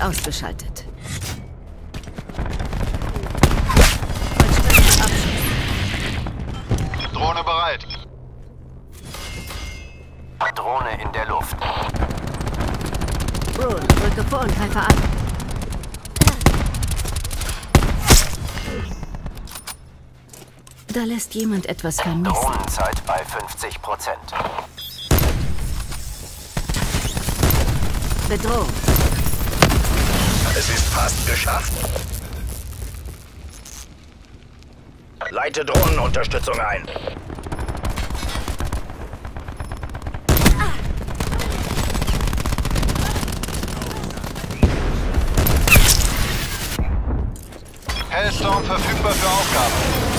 ausgeschaltet. Drohne bereit. Drohne in der Luft. Drone, drücke vor und greife an. Da lässt jemand etwas vermissen. Drohnenzeit bei 50%. Bedrohung. Es ist fast geschafft. Leite Drohnenunterstützung ein. Hellstorm verfügbar für Aufgaben.